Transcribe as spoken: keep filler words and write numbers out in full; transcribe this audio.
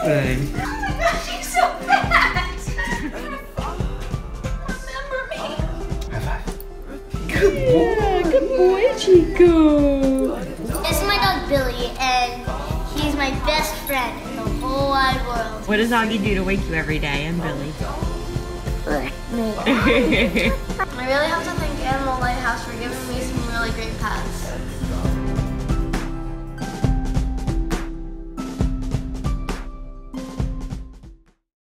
good. Oh my gosh, she's so fast! Remember me? High five. Good boy. Yeah, good boy, Chico. This is my dog Billy, and he's my best friend in the whole wide world. What does Augie do to wake you every day? I'm Billy. Me. I really have to thank Animal Lighthouse for giving me some really great pets.